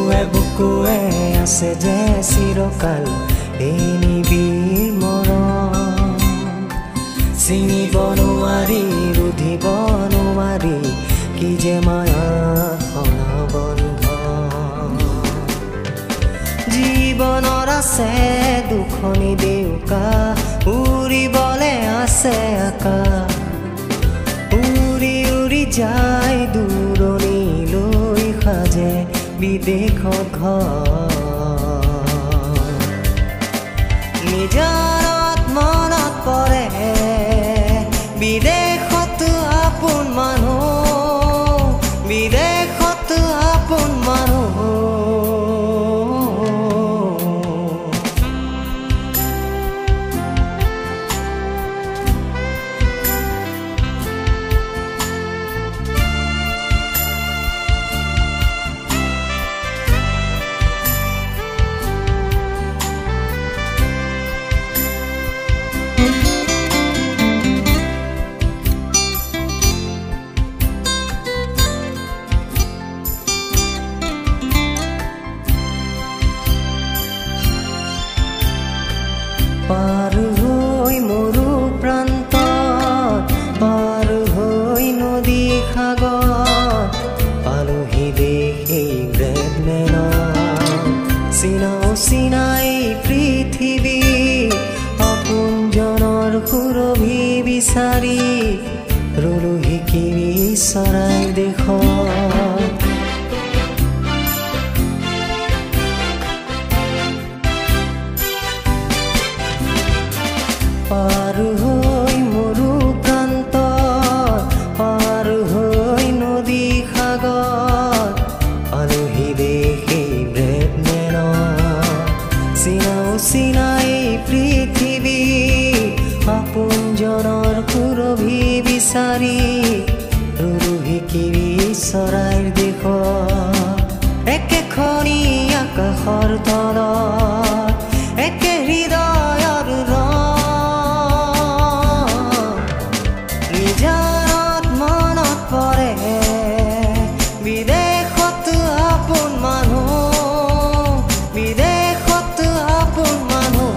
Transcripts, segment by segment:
বুকুৱে আছে যে চিৰকাল এই নিবিড় মৰম চিনিব নোৱাৰি ৰুধিব নোৱাৰি কি যে মায়াৰ বন্ধন জীৱনৰ আছে দুখনি দেউকা উৰিবলে আছে আকাশ উৰি উৰি যায় দূৰণিলৈ সাজে বিদেশত ঘৰ নিজৰত মনত পৰে বিদেশত আপোন মানুহ বিদেশত আপোন মানুহ পাৰ হৈ মৰু প্ৰান্তত পাৰ হৈ নদী সাগৰ পালোহি দেশী গ্ৰেডমেনত চিনাও চিনাই পৃথিৱী আপোনজনৰ সুৰভি বিচাৰি ৰলোহি কিবি চৰাই দেশত পাৰ হৈ মৰু প্ৰান্তত পাৰ হৈ নদী সাগৰ পালোহি দেশী ব্ৰেডমেনত চিনাও চিনাই পৃথিৱী আপোনজনৰ সুৰভি বিচাৰি ৰলোহি কিবি চৰাইৰ দেশত একেখনি আকাশৰ তলত একে হৃদয়ৰ নিজৰত মনত পৰে বিদেশত আপোন মানুহ বিদেশত আপোন মানুহ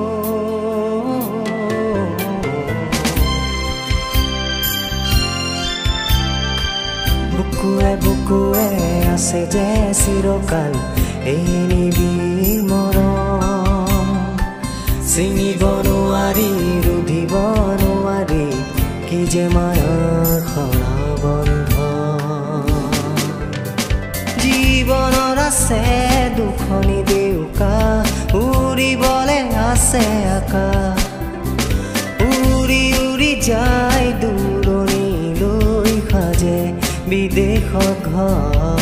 বুকুৱে বুকুৱে আছে যে চিৰকাল এই নিবিড় মৰম চিনিব নোৱাৰি ৰুধিব নোৱাৰি কি যে মায়াৰ বন্ধন জীৱনৰ আছে দুখনি দেউকা উৰিবলে আছে আকাশ উৰি উৰি যায় দূৰণিলৈ সাজে বিদেশত ঘৰ